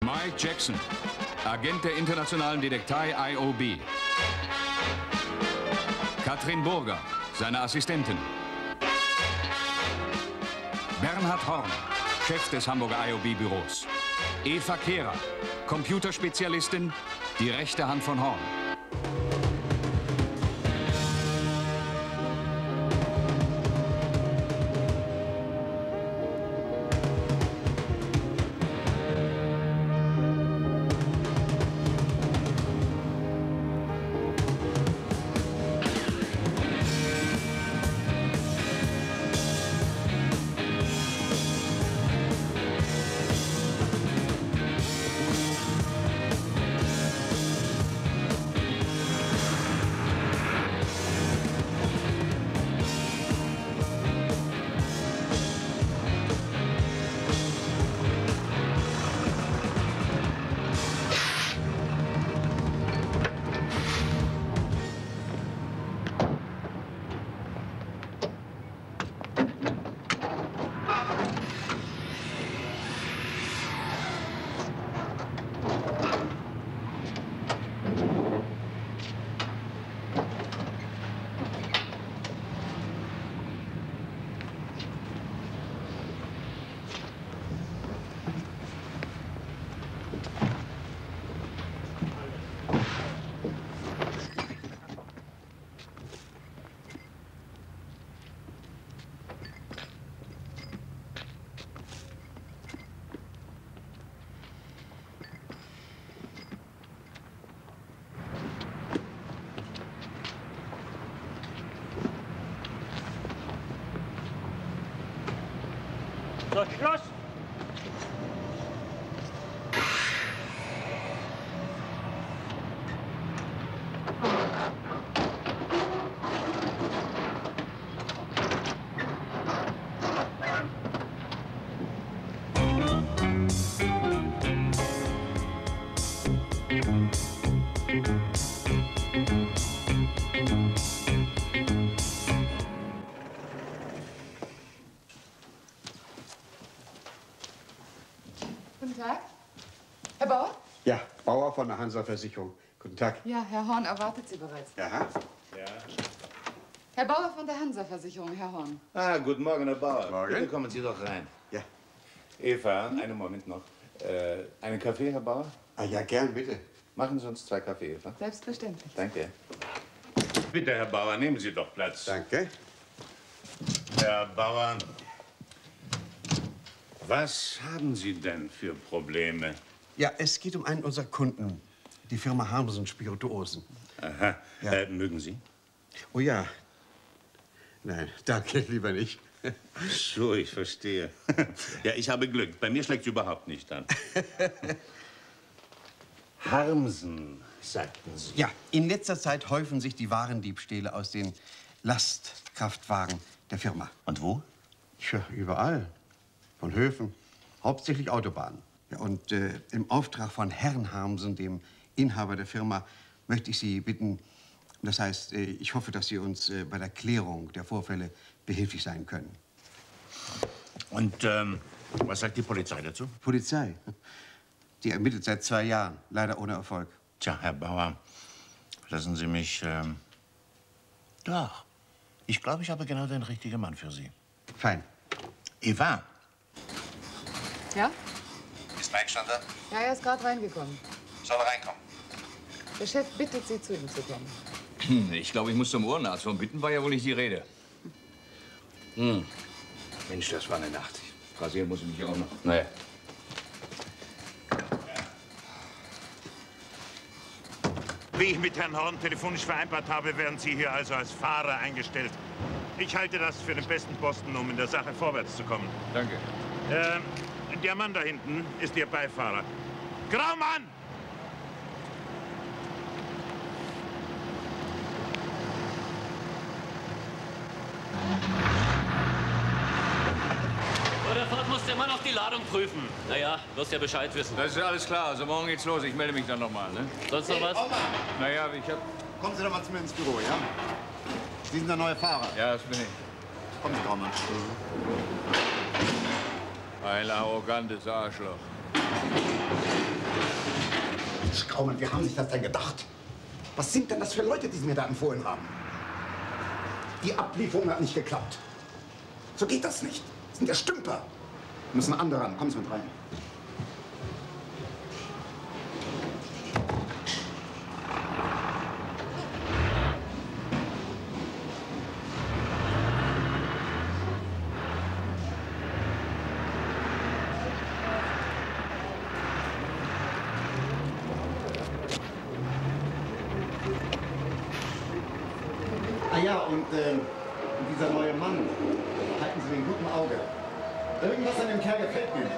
Mike Jackson, Agent der internationalen Detektei IOB. Katrin Burger, seine Assistentin. Bernhard Horn, Chef des Hamburger IOB-Büros. Eva Kehrer, Computerspezialistin, die rechte Hand von Horn. So, Schluss! Guten Tag. Herr Bauer? Ja, Bauer von der Hansa-Versicherung. Guten Tag. Ja, Herr Horn erwartet Sie bereits. Ja. Ja. Herr Bauer von der Hansa-Versicherung, Herr Horn. Ah, guten Morgen, Herr Bauer. Morgen. Bitte kommen Sie doch rein. Ja. Eva, einen Moment noch. Einen Kaffee, Herr Bauer? Ah, ja, gern, bitte. Machen Sie uns 2 Kaffee, Eva. Selbstverständlich. Danke. Bitte, Herr Bauer, nehmen Sie doch Platz. Danke. Herr Bauer, was haben Sie denn für Probleme? Ja, es geht um einen unserer Kunden, die Firma Harmsen Spirituosen. Aha. Ja. Mögen Sie? Oh ja. Nein, danke, lieber nicht. Ach so, ich verstehe. Ja, ich habe Glück. Bei mir schlägt es überhaupt nicht an. Harmsen, sagten Sie. Ja, in letzter Zeit häufen sich die Warendiebstähle aus den Lastkraftwagen der Firma. Und wo? Tja, überall. Von Höfen, hauptsächlich Autobahnen. Ja, und im Auftrag von Herrn Harmsen, dem Inhaber der Firma, möchte ich Sie bitten, das heißt, ich hoffe, dass Sie uns bei der Klärung der Vorfälle behilflich sein können. Und was sagt die Polizei dazu? Polizei? Die ermittelt seit 2 Jahren, leider ohne Erfolg. Tja, Herr Bauer, lassen Sie mich... Doch, ich glaube, ich habe genau den richtigen Mann für Sie. Fein. Eva. Ja? Ist Mike schon da? Ja, er ist gerade reingekommen. Soll er reinkommen? Der Chef bittet Sie, zu ihm zu kommen. Ich glaube, ich muss zum Ohrenarzt. Von Bitten war ja wohl nicht die Rede. Mensch, das war eine Nacht. Rasieren muss ich mich auch noch. Naja. Wie ich mit Herrn Horn telefonisch vereinbart habe, werden Sie hier also als Fahrer eingestellt. Ich halte das für den besten Posten, um in der Sache vorwärts zu kommen. Danke. Der Mann da hinten ist Ihr Beifahrer. Graumann! Vor der Fahrt muss der Mann auch die Ladung prüfen. Naja, wirst ja Bescheid wissen. Das ist alles klar. Also morgen geht's los. Ich melde mich dann nochmal, ne? Sonst noch was? Naja, ich hab... Kommen Sie doch mal zu mir ins Büro, ja? Sie sind der neue Fahrer. Ja, das bin ich. Kommen Sie, Graumann. Ein arrogantes Arschloch. Straumann, wie haben sich das denn gedacht? Was sind denn das für Leute, die Sie mir da empfohlen haben? Die Ablieferung hat nicht geklappt. So geht das nicht. Das sind ja Stümper. Müssen andere ran. Kommen Sie mit rein. Ah ja, und dieser neue Mann, halten Sie den guten Auge. Irgendwas an dem Kerl gefällt mir nicht.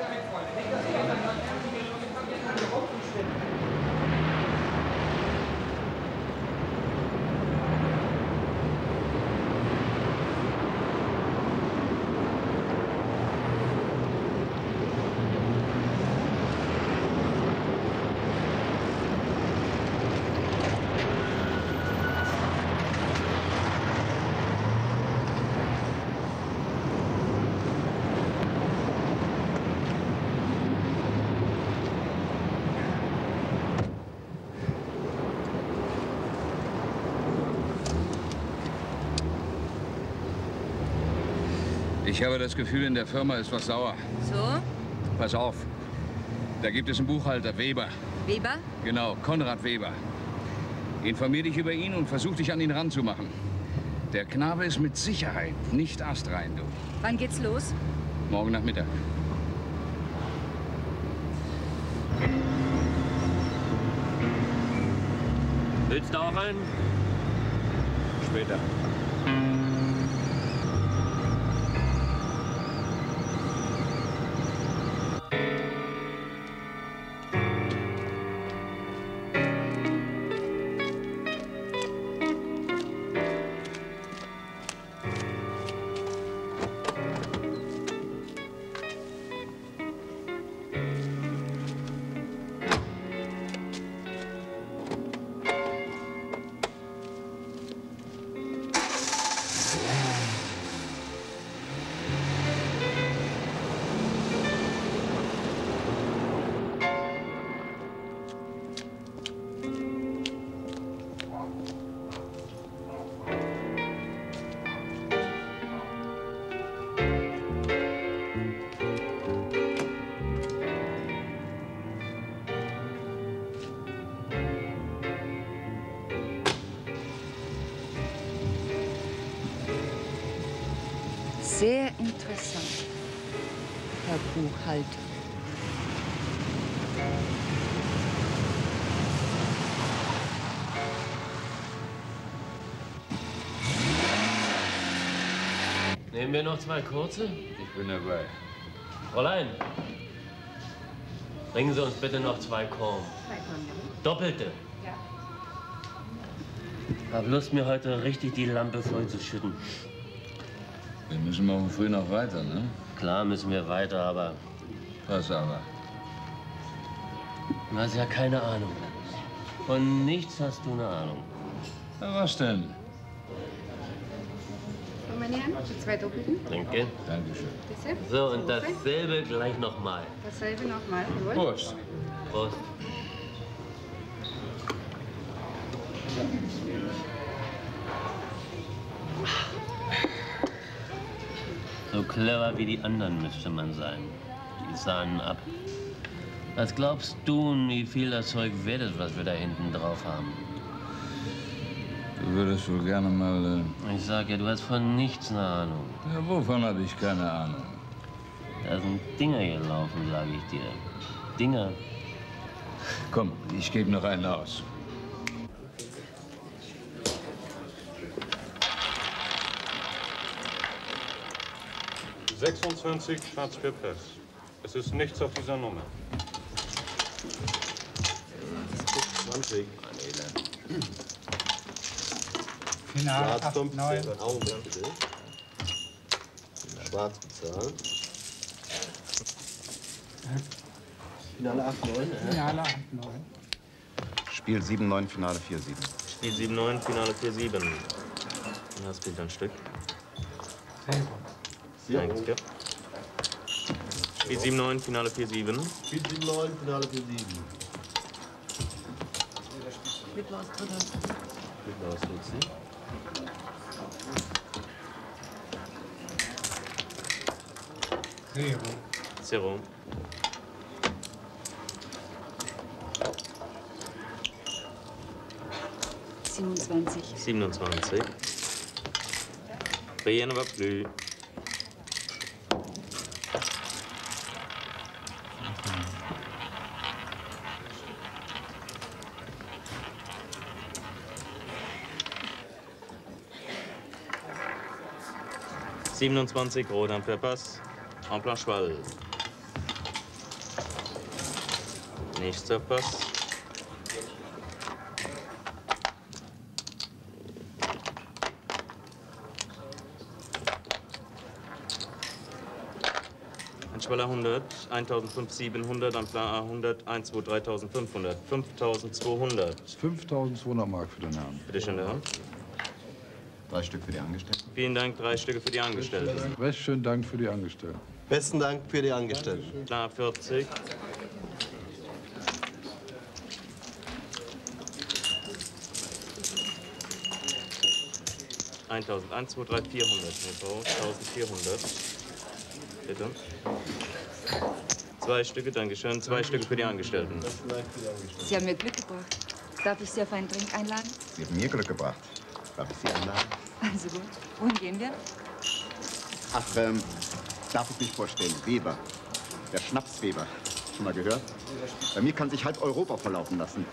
Ich habe das Gefühl, in der Firma ist was sauer. So? Pass auf. Da gibt es einen Buchhalter, Weber. Weber? Genau, Konrad Weber. Informier dich über ihn und versuch dich an ihn ranzumachen. Der Knabe ist mit Sicherheit nicht astrein, du. Wann geht's los? Morgen Nachmittag. Willst du auch einen? Später. Sehr interessant, Herr Buchhalter. Nehmen wir noch zwei kurze? Ich bin dabei. Fräulein, bringen Sie uns bitte noch zwei Korn. Doppelte. Ja. Hab Lust, mir heute richtig die Lampe voll zu schütten. Wir müssen morgen früh noch weiter, ne? Klar müssen wir weiter, aber Was aber? du hast ja keine Ahnung. Von nichts hast du eine Ahnung. Na, was denn? Und meine Herren, die zwei Doppelten. Danke. Dankeschön. Bitte. So, und dasselbe gleich nochmal. Dasselbe nochmal. Jawohl. Prost. Prost. So clever wie die anderen müsste man sein. Die sahnen ab. Was glaubst du, wie viel das Zeug wert ist, was wir da hinten drauf haben? Du würdest wohl gerne mal... Ich sag ja, du hast von nichts eine Ahnung. Ja, wovon habe ich keine Ahnung? Da sind Dinger gelaufen, sag ich dir. Dinger. Komm, ich gebe noch einen aus. Die 26 Schwarz-Für-Press. Es ist nichts auf dieser Nummer. 20. Finale 8, 9. Augenblick bitte. Schwarz bezahlt. Finale 8, 9. Finale 8, 9. Spiel 7, 9, Finale 4, 7. Spiel 7, 9, Finale 4, 7. Das spielt ein Stück. Danke. Spiel 7, 9, Finale 4, 7. Spiel 7, 9, Finale 4, 7. Mittelhaus dritte. Mittelhaus 14. Zero. 27. Rien ne va plus. Rot am Verpass. En plan cheval. Nächster Pass. Schwaller 100, 1005, 700, am Plan A100, 1, 2, 3500, 5200. 5200 Mark für den Herrn. Bitte schön, Herr. 3 Stück für die Angestellten. Vielen Dank, 3 Stücke für die Angestellten. Recht schönen Dank für die Angestellten. Besten Dank für die Angestellten. Plan 40. (1000), 1, 2, 3, 400. 1400. Bitte. 2 Stücke, Dankeschön. 2 Stücke für die Angestellten. Sie haben mir Glück gebracht. Darf ich Sie auf einen Drink einladen? Sie haben mir Glück gebracht. Darf ich Sie einladen? Also gut. Wohin gehen wir? Ach, darf ich mich vorstellen? Weber. Der Schnapsweber. Schon mal gehört? Bei mir kann sich halb Europa verlaufen lassen.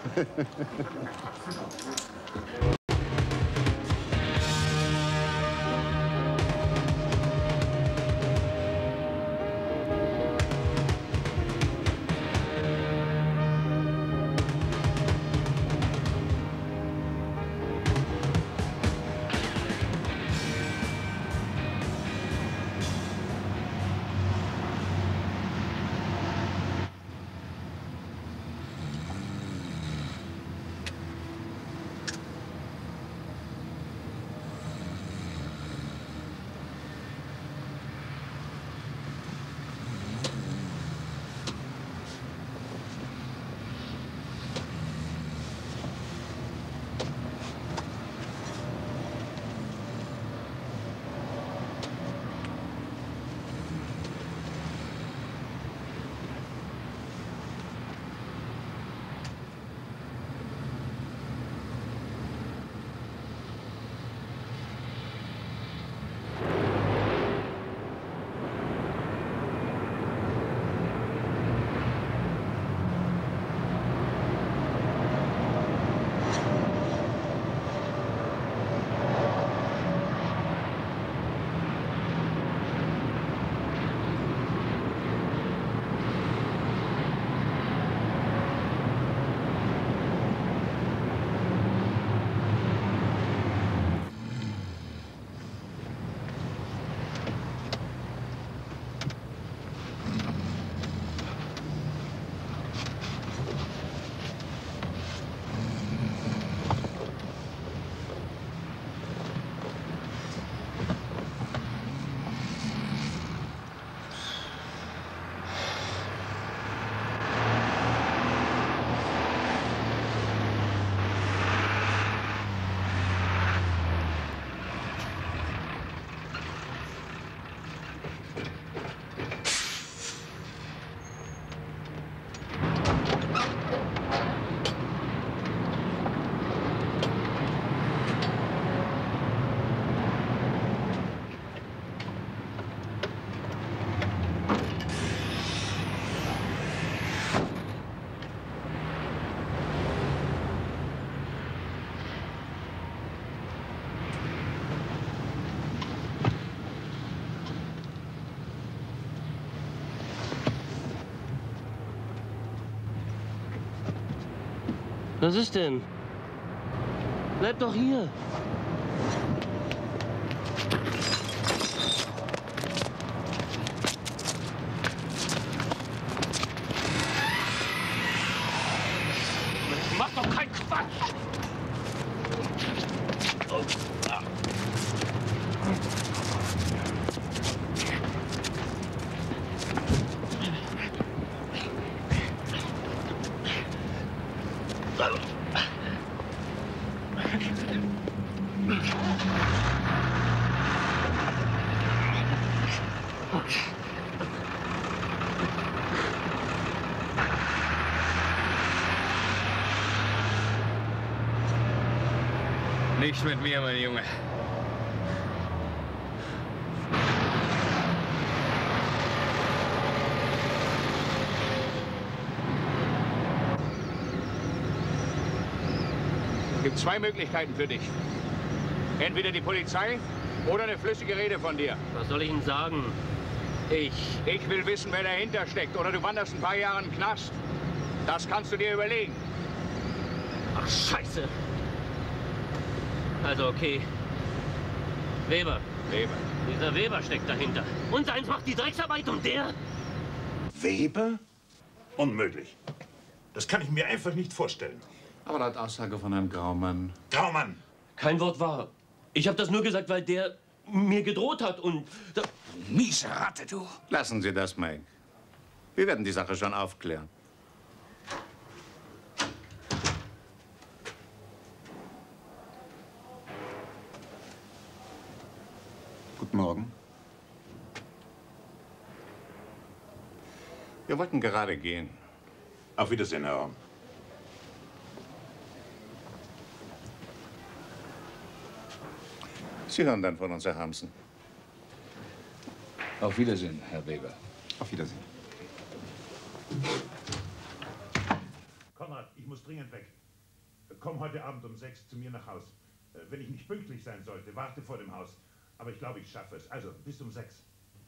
Was ist denn? Bleib doch hier. Mach doch keinen Quatsch! Oh. Ah. Nicht mit mir, mein Junge. Es gibt zwei Möglichkeiten für dich. Entweder die Polizei oder eine flüssige Rede von dir. Was soll ich Ihnen sagen? Ich will wissen, wer dahinter steckt. Oder du wanderst ein paar Jahre in den Knast. Das kannst du dir überlegen. Ach, Scheiße. Also, okay. Weber. Weber. Dieser Weber steckt dahinter. Und eins macht die Drecksarbeit und der... Weber? Unmöglich. Das kann ich mir einfach nicht vorstellen. Aber laut Aussage von Herrn Graumann... Graumann! Kein Wort wahr. Ich habe das nur gesagt, weil der mir gedroht hat und... Miese Ratte, du. Lassen Sie das, Mike. Wir werden die Sache schon aufklären. Guten Morgen. Wir wollten gerade gehen. Auf Wiedersehen, Herr Horn. Sie hören dann von uns, Herr Hamsen. Auf Wiedersehen, Herr Weber. Auf Wiedersehen. Konrad, ich muss dringend weg. Komm heute Abend um 6 zu mir nach Haus. Wenn ich nicht pünktlich sein sollte, warte vor dem Haus. Aber ich glaube, ich schaffe es. Also, bis um 6.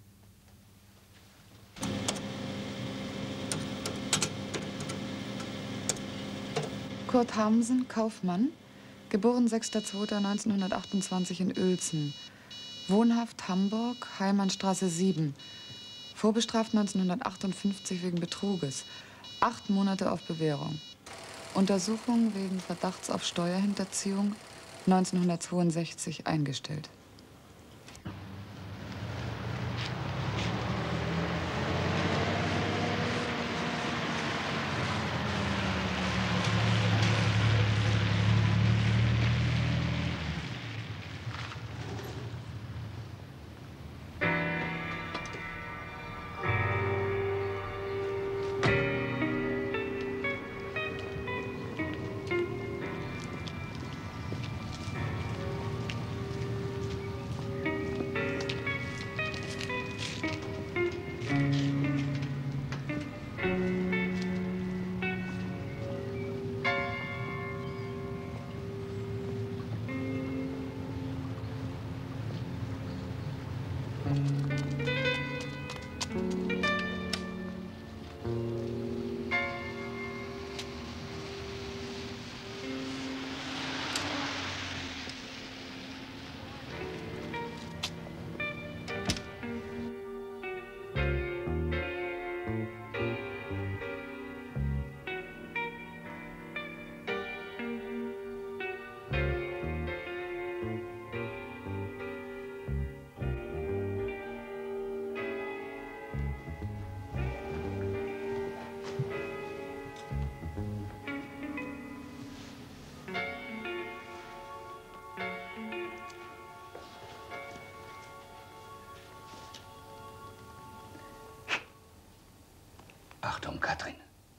Kurt Hamsen, Kaufmann, geboren 6.2.1928 in Uelzen. Wohnhaft Hamburg, Heimannstraße 7. Vorbestraft 1958 wegen Betruges. 8 Monate auf Bewährung. Untersuchung wegen Verdachts auf Steuerhinterziehung 1962 eingestellt. Achtung, Katrin.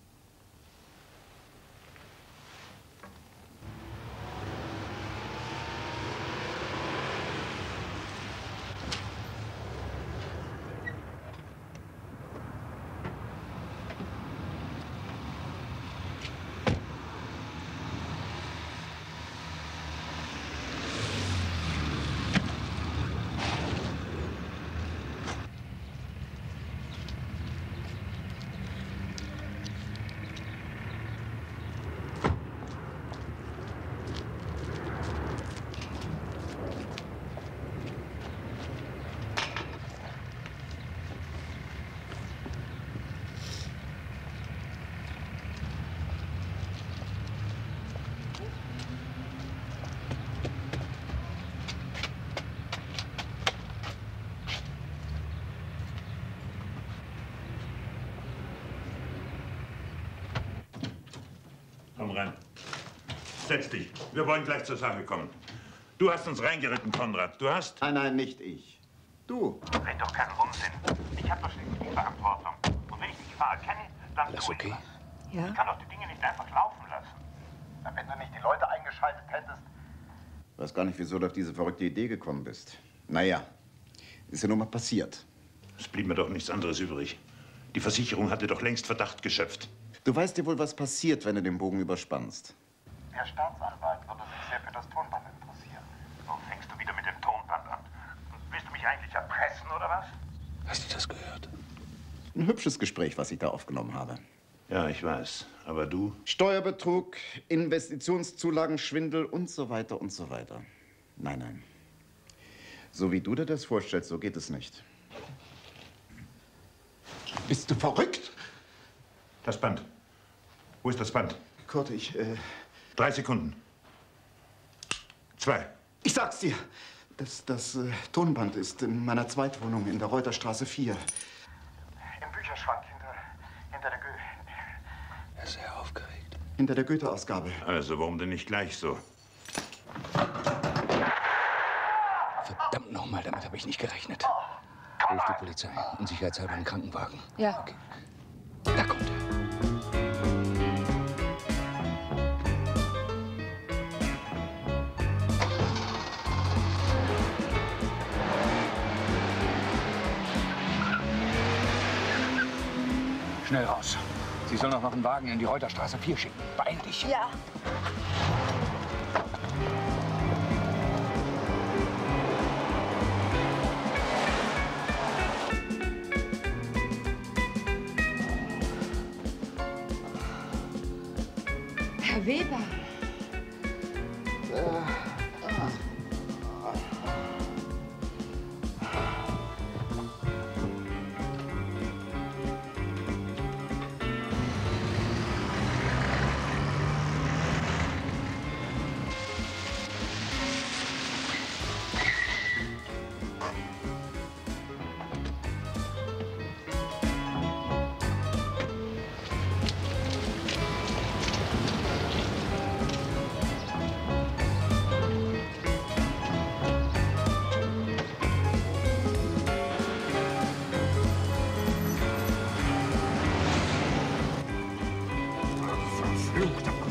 Komm rein. Setz dich. Wir wollen gleich zur Sache kommen. Du hast uns reingeritten, Konrad. Du hast... Nein, nein, nicht ich. Du. Red doch keinen Unsinn. Ich habe doch schließlich die Verantwortung. Und wenn ich die Gefahr erkenne, dann Alles tue ich okay? was. Ja? Ich kann doch die Dinge nicht einfach laufen lassen. Na, wenn du nicht die Leute eingeschaltet hättest... Ich weiß gar nicht, wieso du auf diese verrückte Idee gekommen bist. Naja, ist ja nur mal passiert. Es blieb mir doch nichts anderes übrig. Die Versicherung hatte doch längst Verdacht geschöpft. Du weißt ja wohl, was passiert, wenn du den Bogen überspannst. Der Staatsanwalt würde sich sehr für das Tonband interessieren. Nun fängst du wieder mit dem Tonband an. Willst du mich eigentlich erpressen, oder was? Hast du das gehört? Ein hübsches Gespräch, was ich da aufgenommen habe. Ja, ich weiß. Aber du? Steuerbetrug, Investitionszulagenschwindel und so weiter und so weiter. Nein, nein. So wie du dir das vorstellst, so geht es nicht. Bist du verrückt? Das Band. Wo ist das Band? Kurt, ich, 3 Sekunden. 2. Ich sag's dir. Das Tonband ist in meiner Zweitwohnung in der Reuterstraße 4. Im Bücherschrank hinter der Er ist sehr aufgeregt. Hinter der Goethe-Ausgabe. Also, warum denn nicht gleich so? Verdammt nochmal, damit habe ich nicht gerechnet. Ruf die Polizei und sicherheitshalber einen Krankenwagen. Ja. Okay. Da kommt er. Schnell raus. Sie soll noch einen Wagen in die Reuterstraße 4 schicken. Beeil dich. Ja. Herr Weber. Verfluchter